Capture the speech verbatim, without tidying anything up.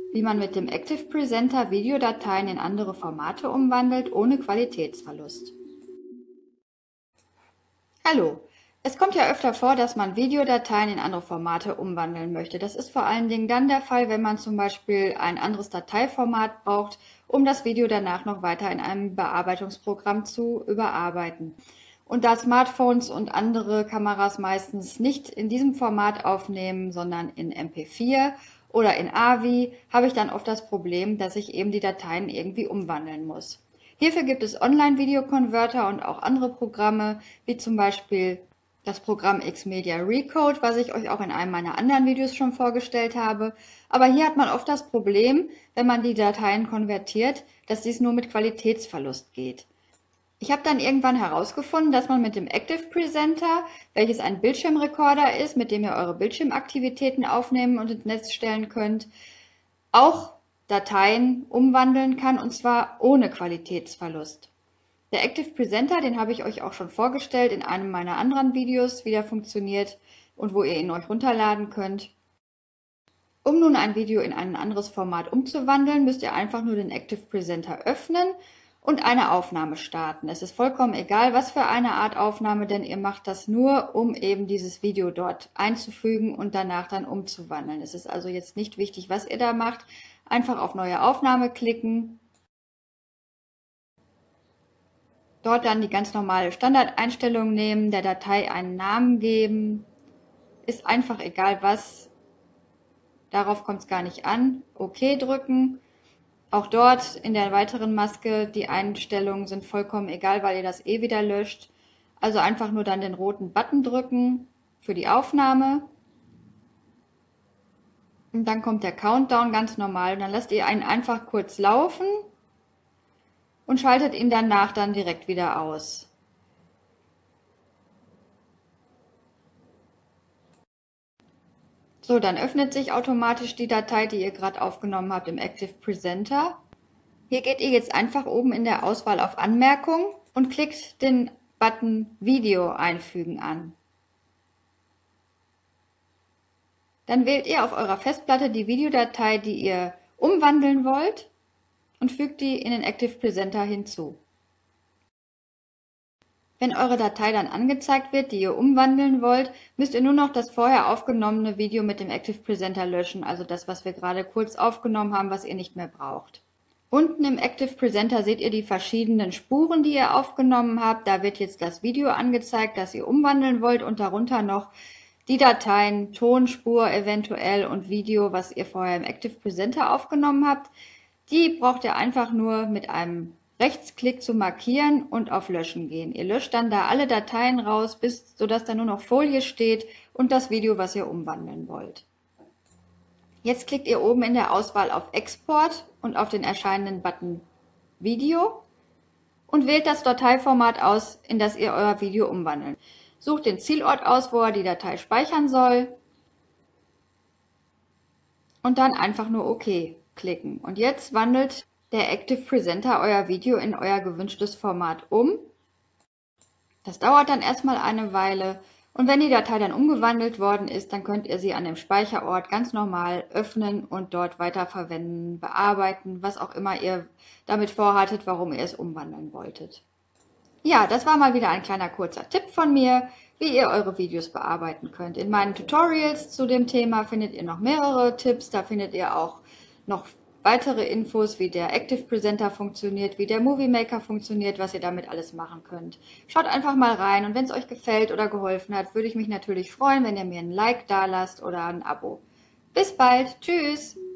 wie man mit dem Active Presenter Videodateien in andere Formate umwandelt, ohne Qualitätsverlust. Hallo! Es kommt ja öfter vor, dass man Videodateien in andere Formate umwandeln möchte. Das ist vor allen Dingen dann der Fall, wenn man zum Beispiel ein anderes Dateiformat braucht, um das Video danach noch weiter in einem Bearbeitungsprogramm zu überarbeiten. Und da Smartphones und andere Kameras meistens nicht in diesem Format aufnehmen, sondern in M P vier oder in A V I, habe ich dann oft das Problem, dass ich eben die Dateien irgendwie umwandeln muss. Hierfür gibt es Online-Video-Converter und auch andere Programme, wie zum Beispiel das Programm Xmedia Recode, was ich euch auch in einem meiner anderen Videos schon vorgestellt habe. Aber hier hat man oft das Problem, wenn man die Dateien konvertiert, dass dies nur mit Qualitätsverlust geht. Ich habe dann irgendwann herausgefunden, dass man mit dem Active Presenter, welches ein Bildschirmrekorder ist, mit dem ihr eure Bildschirmaktivitäten aufnehmen und ins Netz stellen könnt, auch Dateien umwandeln kann, und zwar ohne Qualitätsverlust. Der Active Presenter, den habe ich euch auch schon vorgestellt in einem meiner anderen Videos, wie der funktioniert und wo ihr ihn euch runterladen könnt. Um nun ein Video in ein anderes Format umzuwandeln, müsst ihr einfach nur den Active Presenter öffnen und eine Aufnahme starten. Es ist vollkommen egal, was für eine Art Aufnahme, denn ihr macht das nur, um eben dieses Video dort einzufügen und danach dann umzuwandeln. Es ist also jetzt nicht wichtig, was ihr da macht. Einfach auf Neue Aufnahme klicken. Dort dann die ganz normale Standardeinstellung nehmen, der Datei einen Namen geben. Ist einfach egal was. Darauf kommt es gar nicht an. OK drücken. Auch dort in der weiteren Maske, die Einstellungen sind vollkommen egal, weil ihr das eh wieder löscht. Also einfach nur dann den roten Button drücken für die Aufnahme. Und dann kommt der Countdown ganz normal. Und dann lasst ihr einen einfach kurz laufen und schaltet ihn danach dann direkt wieder aus. So, dann öffnet sich automatisch die Datei, die ihr gerade aufgenommen habt im Active Presenter. Hier geht ihr jetzt einfach oben in der Auswahl auf Anmerkung und klickt den Button Video einfügen an. Dann wählt ihr auf eurer Festplatte die Videodatei, die ihr umwandeln wollt, und fügt die in den Active Presenter hinzu. Wenn eure Datei dann angezeigt wird, die ihr umwandeln wollt, müsst ihr nur noch das vorher aufgenommene Video mit dem Active Presenter löschen, also das, was wir gerade kurz aufgenommen haben, was ihr nicht mehr braucht. Unten im Active Presenter seht ihr die verschiedenen Spuren, die ihr aufgenommen habt. Da wird jetzt das Video angezeigt, das ihr umwandeln wollt, und darunter noch die Dateien Tonspur eventuell und Video, was ihr vorher im Active Presenter aufgenommen habt. Die braucht ihr einfach nur mit einem Rechtsklick zu markieren und auf Löschen gehen. Ihr löscht dann da alle Dateien raus, bis, sodass da nur noch Folie steht und das Video, was ihr umwandeln wollt. Jetzt klickt ihr oben in der Auswahl auf Export und auf den erscheinenden Button Video und wählt das Dateiformat aus, in das ihr euer Video umwandelt. Sucht den Zielort aus, wo ihr die Datei speichern soll, und dann einfach nur OK klicken. Und jetzt wandelt der Active Presenter euer Video in euer gewünschtes Format um. Das dauert dann erstmal eine Weile, und wenn die Datei dann umgewandelt worden ist, dann könnt ihr sie an dem Speicherort ganz normal öffnen und dort weiterverwenden, bearbeiten, was auch immer ihr damit vorhattet, warum ihr es umwandeln wolltet. Ja, das war mal wieder ein kleiner kurzer Tipp von mir, wie ihr eure Videos bearbeiten könnt. In meinen Tutorials zu dem Thema findet ihr noch mehrere Tipps, da findet ihr auch noch weitere Infos, wie der Active Presenter funktioniert, wie der Movie Maker funktioniert, was ihr damit alles machen könnt. Schaut einfach mal rein, und wenn es euch gefällt oder geholfen hat, würde ich mich natürlich freuen, wenn ihr mir ein Like da lasst oder ein Abo. Bis bald, tschüss!